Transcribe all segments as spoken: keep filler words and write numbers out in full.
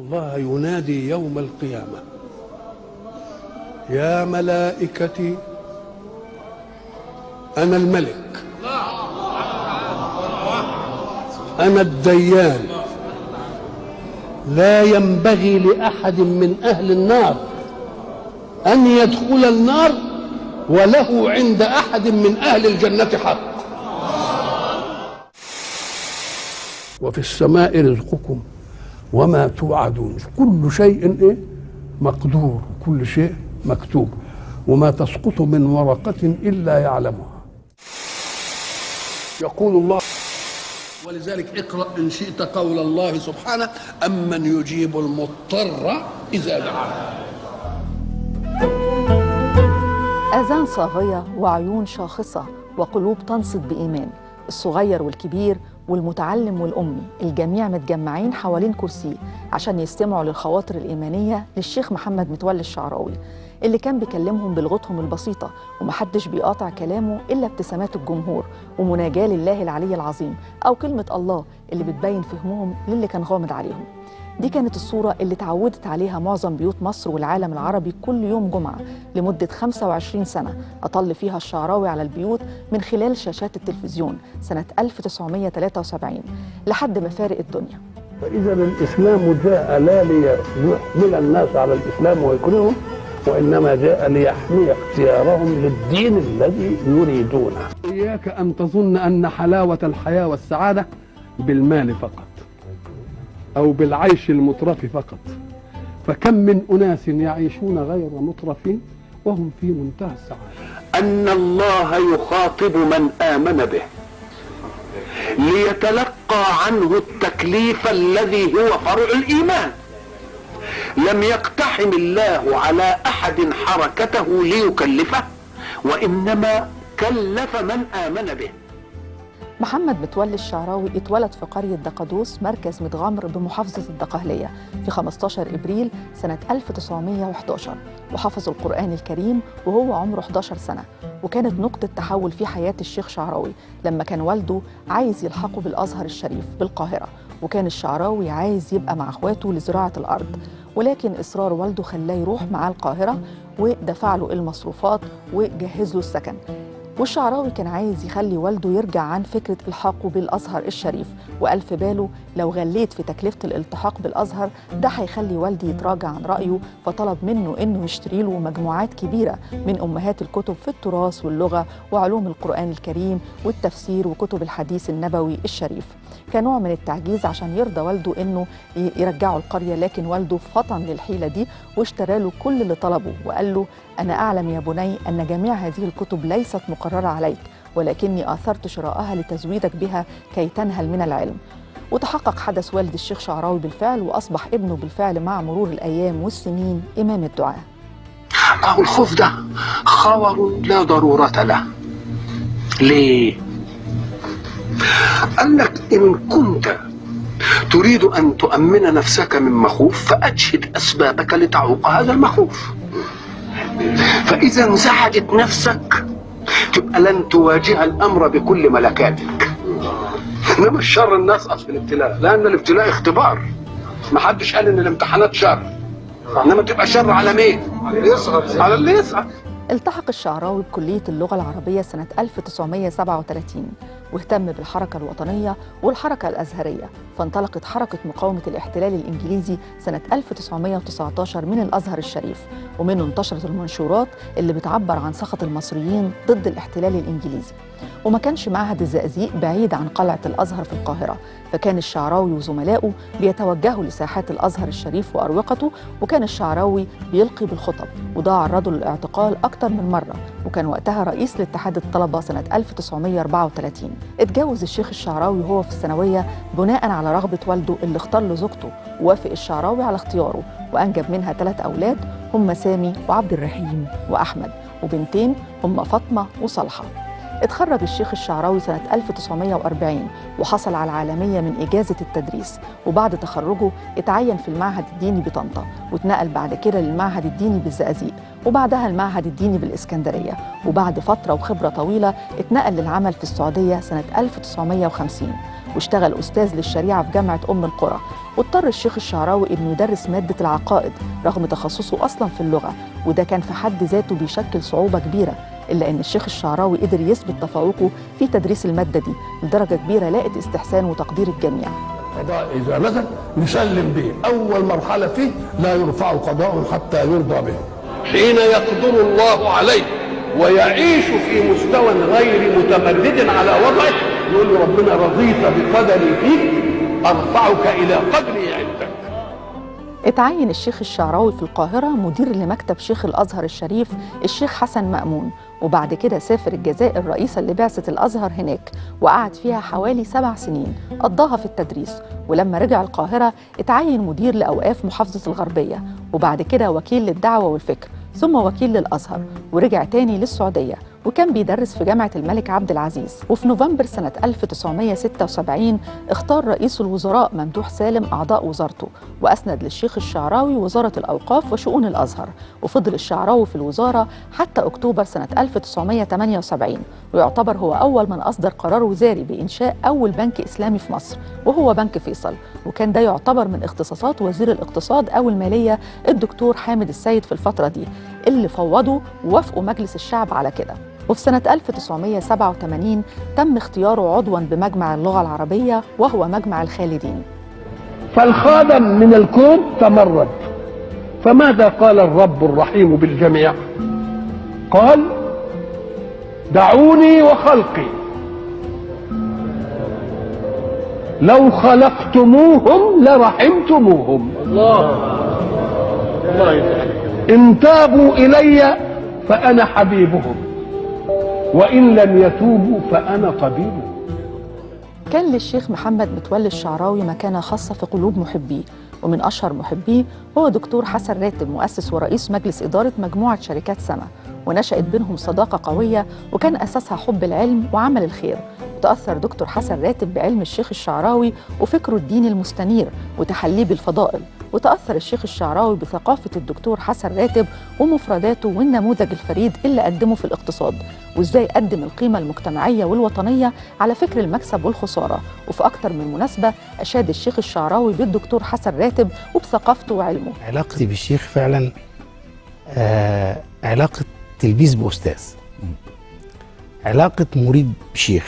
الله ينادي يوم القيامة: يا ملائكتي أنا الملك، أنا الديان، لا ينبغي لأحد من أهل النار أن يدخل النار وله عند أحد من أهل الجنة حق. وفي السماء رزقكم وما توعدون، كل شيء إيه؟ مقدور، كل شيء مكتوب، وما تسقط من ورقة إلا يعلمها. يقول الله، ولذلك اقرأ إن شئت قول الله سبحانه: أمن يجيب المضطر إذا دعاه. آذان صاغية وعيون شاخصة وقلوب تنصت بإيمان، الصغير والكبير والمتعلم والأمي الجميع متجمعين حوالين كرسي عشان يستمعوا للخواطر الإيمانية للشيخ محمد متولي الشعراوي، اللي كان بيكلمهم بلغتهم البسيطة ومحدش بيقاطع كلامه إلا ابتسامات الجمهور ومناجاة لله العلي العظيم أو كلمة الله اللي بتبين فهمهم للي كان غامض عليهم. دي كانت الصورة اللي تعودت عليها معظم بيوت مصر والعالم العربي كل يوم جمعة لمدة خمسة وعشرين سنة أطل فيها الشعراوي على البيوت من خلال شاشات التلفزيون سنة ألف وتسعمائة وثلاثة وسبعين لحد ما فارق الدنيا. فإذا الإسلام جاء لا ليحمل الناس على الإسلام ويكرههم، وإنما جاء ليحمي اختيارهم للدين الذي يريدونه. إياك أن تظن أن حلاوة الحياة والسعادة بالمال فقط أو بالعيش المترف فقط، فكم من أناس يعيشون غير مترفين وهم في منتهى السعادة. أن الله يخاطب من آمن به ليتلقى عنه التكليف الذي هو فرع الإيمان. لم يقتحم الله على أحد حركته ليكلفه، وإنما كلف من آمن به. محمد متولي الشعراوي اتولد في قرية دقدوس مركز متغمر بمحافظة الدقهلية في خمسة عشر إبريل سنة ألف وتسعمائة وأحد عشر، وحفظ القرآن الكريم وهو عمره إحدى عشرة سنة، وكانت نقطة تحول في حياة الشيخ شعراوي لما كان والده عايز يلحقه بالأزهر الشريف بالقاهرة، وكان الشعراوي عايز يبقى مع اخواته لزراعة الأرض، ولكن إصرار والده خلاه يروح معاه القاهرة ودفع له المصروفات وجهز له السكن. والشعراوي كان عايز يخلي والده يرجع عن فكرة الحاقه بالأزهر الشريف، وقال في باله لو غليت في تكلفة الالتحاق بالأزهر ده هيخلي والدي يتراجع عن رأيه، فطلب منه إنه يشتري له مجموعات كبيرة من أمهات الكتب في التراث واللغة وعلوم القرآن الكريم والتفسير وكتب الحديث النبوي الشريف، كنوع من التعجيز عشان يرضى والده إنه يرجعه القرية. لكن والده فطن للحيلة دي واشترى له كل اللي طلبه وقال له: أنا أعلم يا بني أن جميع هذه الكتب ليست مقررة عليك، ولكني آثرت شراءها لتزويدك بها كي تنهل من العلم. وتحقق حدث والد الشيخ شعراوي بالفعل، وأصبح ابنه بالفعل مع مرور الأيام والسنين إمام الدعاء. أو الخوف ده خبر لا ضرورة له. ليه؟ قال لك إن كنت تريد أن تؤمن نفسك من مخوف فأجهد أسبابك لتعوق هذا المخوف. فإذا انزعجت نفسك تبقى لن تواجه الأمر بكل ملكاتك. إنما الشر الناس أصل الابتلاء، لأن الابتلاء اختبار. ما حدش قال إن الامتحانات شر، إنما تبقى شر على مين؟ على اللي يسعى. التحق الشعراوي بكلية اللغة العربية سنة ألف وتسعمائة وسبعة وثلاثين، واهتم بالحركة الوطنية والحركة الأزهرية، فانطلقت حركة مقاومة الاحتلال الإنجليزي سنة ألف وتسعمائة وتسعة عشر من الأزهر الشريف، ومنه انتشرت المنشورات اللي بتعبر عن سخط المصريين ضد الاحتلال الإنجليزي. وما كانش معهد الزقازيق بعيد عن قلعة الأزهر في القاهرة، فكان الشعراوي وزملائه بيتوجهوا لساحات الأزهر الشريف وأروقته، وكان الشعراوي بيلقي بالخطب، وده عرضه للاعتقال أكتر من مرة، وكان وقتها رئيس لاتحاد الطلبة سنة ألف وتسعمائة وأربعة وثلاثين. اتجوز الشيخ الشعراوي وهو في الثانوية بناء على رغبة والده اللي اختار له زوجته، ووافق الشعراوي على اختياره، وأنجب منها ثلاث أولاد هم سامي وعبد الرحيم وأحمد، وبنتين هم فاطمة وصالحة. اتخرج الشيخ الشعراوي سنة ألف وتسعمائة وأربعين وحصل على العالمية من إجازة التدريس، وبعد تخرجه اتعين في المعهد الديني بطنطا، واتنقل بعد كده للمعهد الديني بالزقازيق، وبعدها المعهد الديني بالإسكندرية، وبعد فترة وخبرة طويلة اتنقل للعمل في السعودية سنة ألف وتسعمائة وخمسين. واشتغل أستاذ للشريعة في جامعة أم القرى. واضطر الشيخ الشعراوي إنه يدرس مادة العقائد رغم تخصصه أصلا في اللغة، وده كان في حد ذاته بيشكل صعوبة كبيرة، إلا أن الشيخ الشعراوي قدر يثبت تفوقه في تدريس المادة دي لدرجة كبيرة لاقت استحسان وتقدير الجميع. قضاء إذا نزل نسلم به، أول مرحلة فيه لا يرفع قضاء حتى يرضى به. حين يقدر الله عليه ويعيش في مستوى غير متمرد على وضعه يقول له ربنا رضيت بقدري فيك أرفعك إلى قدري عندك. اتعين الشيخ الشعراوي في القاهرة مدير لمكتب شيخ الأزهر الشريف الشيخ حسن مأمون، وبعد كده سافر الجزائر رئيسا لبعثة الأزهر هناك، وقعد فيها حوالي سبع سنين قضاها في التدريس. ولما رجع القاهرة اتعين مدير لأوقاف محافظة الغربية، وبعد كده وكيل للدعوة والفكر، ثم وكيل للأزهر، ورجع تاني للسعودية وكان بيدرس في جامعة الملك عبد العزيز. وفي نوفمبر سنة ألف وتسعمائة وستة وسبعين اختار رئيس الوزراء ممدوح سالم أعضاء وزارته، وأسند للشيخ الشعراوي وزارة الأوقاف وشؤون الأزهر. وفضل الشعراوي في الوزارة حتى أكتوبر سنة ألف وتسعمائة وثمانية وسبعين، ويعتبر هو أول من أصدر قرار وزاري بإنشاء أول بنك إسلامي في مصر وهو بنك فيصل، وكان ده يعتبر من اختصاصات وزير الاقتصاد أو المالية الدكتور حامد السيد في الفترة دي، اللي فوضوا ووافقوا مجلس الشعب على كده. وفي سنة ألف وتسعمائة وسبعة وثمانين تم اختياره عضواً بمجمع اللغة العربية وهو مجمع الخالدين. فالخادم من الكون تمرد، فماذا قال الرب الرحيم بالجميع؟ قال دعوني وخلقي لو خلقتموهم لرحمتموهم. الله الله إن تابوا إلي فأنا حبيبهم وإن لم يتوبوا فأنا طبيبهم. كان للشيخ محمد متولي الشعراوي مكانة خاصة في قلوب محبيه، ومن أشهر محبيه هو دكتور حسن راتب مؤسس ورئيس مجلس إدارة مجموعة شركات سما، ونشأت بينهم صداقة قوية وكان أساسها حب العلم وعمل الخير. وتأثر دكتور حسن راتب بعلم الشيخ الشعراوي وفكره الديني المستنير وتحليه بالفضائل، وتأثر الشيخ الشعراوي بثقافة الدكتور حسن راتب ومفرداته والنموذج الفريد اللي قدمه في الاقتصاد، وإزاي قدم القيمة المجتمعية والوطنية على فكر المكسب والخسارة. وفي أكتر من مناسبة أشاد الشيخ الشعراوي بالدكتور حسن راتب وبثقافته وعلمه. علاقتي بالشيخ فعلا آه علاقة تلبيس بأستاذ، علاقة مريد بشيخ،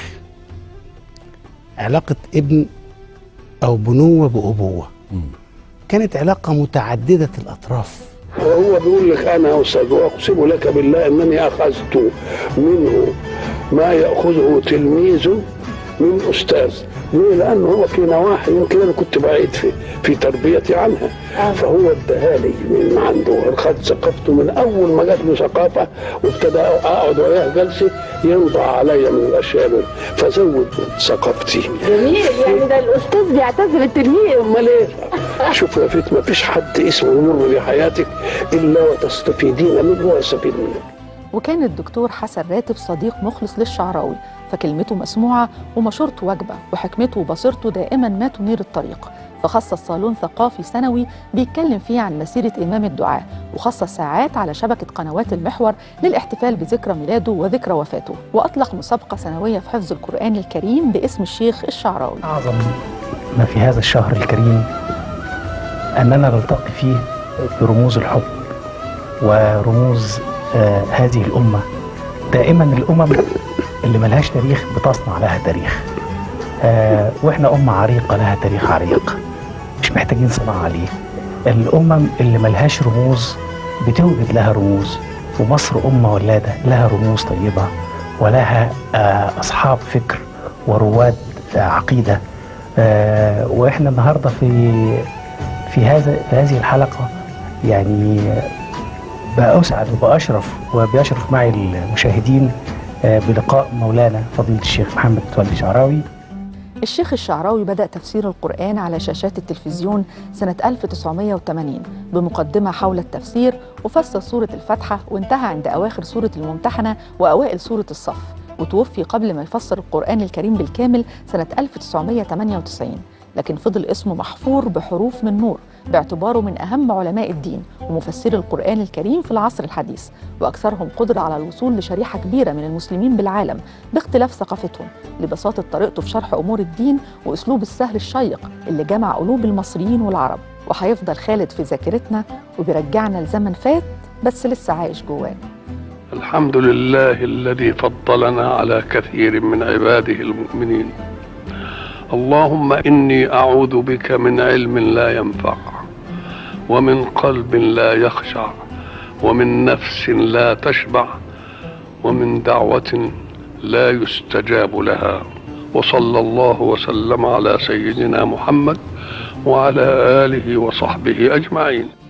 علاقة ابن أو بنوة بأبوة. كانت علاقة متعددة الأطراف. وهو بيقول لك أنا أستاذ وأقسم لك بالله أنني أخذت منه ما يأخذه تلميذ من أستاذ. ليه؟ لأنه هو في نواحي يمكن أنا كنت بعيد في في تربيتي عنها، فهو اداها لي من عنده، خد ثقافته من أول ما جات له ثقافة وابتدى أقعد وياه جلسة ينضع عليا من الأشياء دي فزود ثقافتي. جميل، يعني ده الأستاذ بيعتذر التلميذ. أمال إيه؟ شوف يا فيت، ما فيش حد اسمه يمر بحياتك إلا وتستفيدين منه ويستفيد منك. وكان الدكتور حسن راتب صديق مخلص للشعراوي، فكلمته مسموعة ومشورته واجبة، وحكمته وبصيرته دائما ما تنير الطريق. فخصص صالون ثقافي سنوي بيتكلم فيه عن مسيرة إمام الدعاة، وخصص ساعات على شبكة قنوات المحور للاحتفال بذكرى ميلاده وذكرى وفاته. وأطلق مسابقة سنوية في حفظ القرآن الكريم باسم الشيخ الشعراوي. أعظم ما في هذا الشهر الكريم أننا نلتقي فيه برموز الحب ورموز آه هذه الأمة. دائما الأمم اللي ملهاش تاريخ بتصنع لها تاريخ، آه واحنا أمة عريقة لها تاريخ عريق مش محتاجين صناعة عليه. الأمم اللي ملهاش رموز بتوجد لها رموز، ومصر أمة ولادة لها رموز طيبة ولها آه أصحاب فكر ورواد آه عقيدة. آه واحنا النهاردة في في هذا في هذه الحلقة يعني بأسعد وبأشرف وبيشرف معي المشاهدين بلقاء مولانا فضيلة الشيخ محمد متولي الشعراوي. الشيخ الشعراوي بدأ تفسير القرآن على شاشات التلفزيون سنة ألف وتسعمائة وثمانين بمقدمة حول التفسير، وفسر سورة الفاتحة وانتهى عند أواخر سورة الممتحنة وأوائل سورة الصف، وتوفي قبل ما يفسر القرآن الكريم بالكامل سنة ألف وتسعمائة وثمانية وتسعين، لكن فضل اسمه محفور بحروف من نور باعتباره من أهم علماء الدين ومفسري القرآن الكريم في العصر الحديث، وأكثرهم قدرة على الوصول لشريحة كبيرة من المسلمين بالعالم باختلاف ثقافتهم، لبساطة طريقته في شرح أمور الدين وأسلوب السهل الشيق اللي جمع قلوب المصريين والعرب. وهيفضل خالد في ذاكرتنا وبيرجعنا لزمن فات بس لسه عايش جوانا. الحمد لله الذي فضلنا على كثير من عباده المؤمنين. اللهم إني أعوذ بك من علم لا ينفع، ومن قلب لا يخشع، ومن نفس لا تشبع، ومن دعوة لا يستجاب لها. وصلى الله وسلم على سيدنا محمد وعلى آله وصحبه أجمعين.